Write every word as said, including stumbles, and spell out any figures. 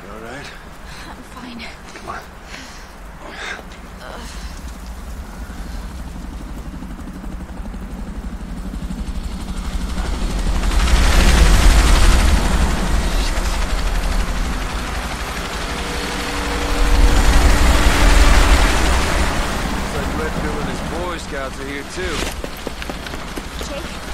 all right? I'm fine. Come on. Looks like Redfield and his Boy Scouts are here too. Jake?